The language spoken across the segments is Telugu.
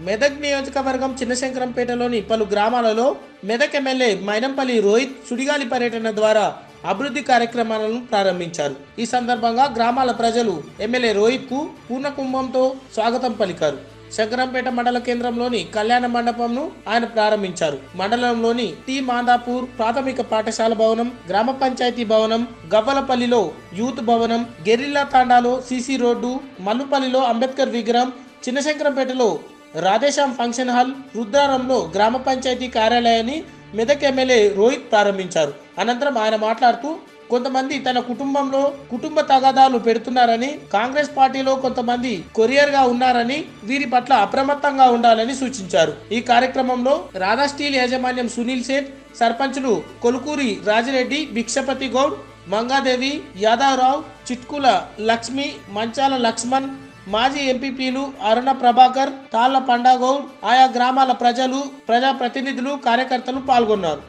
మెదక్ నియోజకవర్గం చిన్నశంకరంపేటలోని పలు గ్రామాలలో మెదక్ ఎమ్మెల్యే మైనంపల్లి రోహిత్ సుడిగాలి పర్యటన ద్వారా అభివృద్ధి కార్యక్రమాలను ప్రారంభించారు. ఈ సందర్భంగా గ్రామాల ప్రజలు ఎమ్మెల్యే రోహిత్ కు పూర్ణకుంభంతో స్వాగతం పలికారు. శంకరంపేట మండల కేంద్రంలోని కళ్యాణ మండపంను ఆయన ప్రారంభించారు. మండలంలోని టి మాందాపూర్ ప్రాథమిక పాఠశాల భవనం, గ్రామ పంచాయతీ భవనం, గవ్వలపల్లిలో యూత్ భవనం, గెరిల్లా తాండాలో సిసి రోడ్డు, మల్లుపల్లిలో అంబేద్కర్ విగ్రహం, చిన్నశంకరంపేటలో రాధేశ్యామ్ ఫంక్షన్ హాల్, రుద్రారంలో గ్రామ పంచాయతీ కార్యాలయాన్ని మెదక్ ఎమ్మెల్యే రోహిత్ ప్రారంభించారు. అనంతరం ఆయన మాట్లాడుతూ కొంతమంది తన కుటుంబంలో కుటుంబ తగాదాలు పెడుతున్నారని, కాంగ్రెస్ పార్టీలో కొంతమంది కొరియర్ గా ఉన్నారని, వీరి పట్ల అప్రమత్తంగా ఉండాలని సూచించారు. ఈ కార్యక్రమంలో రాధా స్టీల్ యాజమాన్యం సునీల్ సేఠ్, సర్పంచులు కొలుకూరి రాజిరెడ్డి, భిక్షపతి గౌడ్, మంగాదేవి, యాదవరావు, చిట్కుల లక్ష్మి, మంచాల లక్ష్మణ్, మాజీ ఎంపీపీలు అరుణ ప్రభాకర్, తాళ్ల పండాగౌడ్, ఆయా గ్రామాల ప్రజలు, ప్రజాప్రతినిధులు, కార్యకర్తలు పాల్గొన్నారు.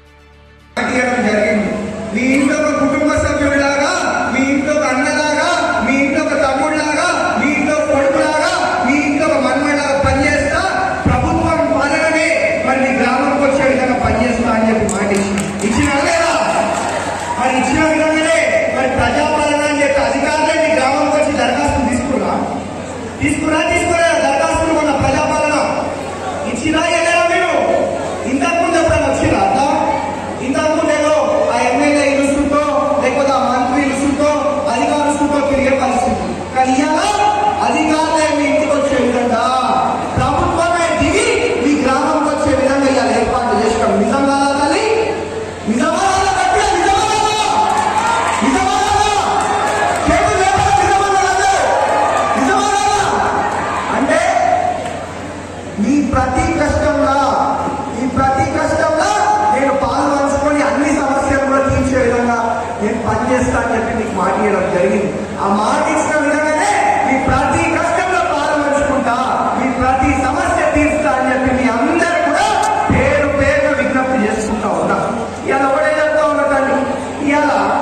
మీ ఇంట్లో ఒక కుటుంబ సభ్యుడిలాగా, మీ ఇంట్లో ఒక అన్నలాగా, మీ ఇంట్లో ఒక తమ్ముడిలాగా, మీ ఇంట్లో కొడుకులాగా, మీ ఇంట్లో ఒక మనమలాగా పనిచేస్తా ప్రభుత్వం పాలననే మరి మీ గ్రామంకి వచ్చే విధంగా పనిచేస్తా అని చెప్పి మాట ఇచ్చినా లేదా? మరి ఇచ్చిన విధంగానే మరి ప్రజాపాలన అని చెప్పి అధికారులే మీ గ్రామంకి వచ్చి దరఖాస్తులు తీసుకురా దరఖాస్తులు మన ప్రజాపాలన ఇచ్చినా వెళ్ళారా? మీరు ఇంతకుముందు ఎప్పుడైనా వచ్చిరా? ఇంతకుముందు ఏదో ఆ ఎమ్మెల్యే ఇరుసుతో లేకపోతే ఆ మంత్రి ఇరుసుతో అధికారులతో తిరిగే పరిస్థితి. కానీ ఇలా అధికారులే మీ ఇంటికి వచ్చే విధంగా, ప్రభుత్వమే దిగి మీ గ్రామంకి వచ్చే విధంగా ఇలా ఏర్పాటు చేసినాం. నిజంగా తల్లి, నిజమా అంటే మీ ప్రతి కష్టంలో నేను పాల్గొంచుకొని అన్ని సమస్యలు కూడా తీర్చే విధంగా నేను పనిచేస్తా అని చెప్పి మీకు మాట ఇవ్వడం జరిగింది. ఆ మాట ఇచ్చిన విధంగానే మీ ప్రతి కష్టంలో పాల్గొంచుకుంటా, మీ ప్రతి సమస్య తీర్చుతా అని చెప్పి మీ అందరూ కూడా పేరు విజ్ఞప్తి చేసుకుంటా ఉన్నా. ఇవాళ ఒకటే చెప్తా ఉన్నదండి, ఇవాళ